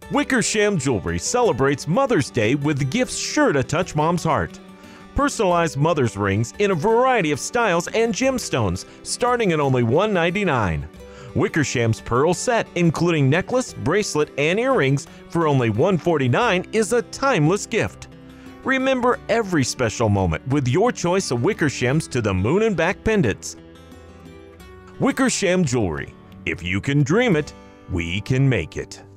Wickersham Jewelry celebrates Mother's Day with gifts sure to touch Mom's heart. Personalized mother's rings in a variety of styles and gemstones, starting at only $199. Wickersham's Pearl Set, including necklace, bracelet, and earrings, for only $149 is a timeless gift. Remember every special moment with your choice of Wickershams to the moon and back pendants. Wickersham Jewelry. If you can dream it, we can make it.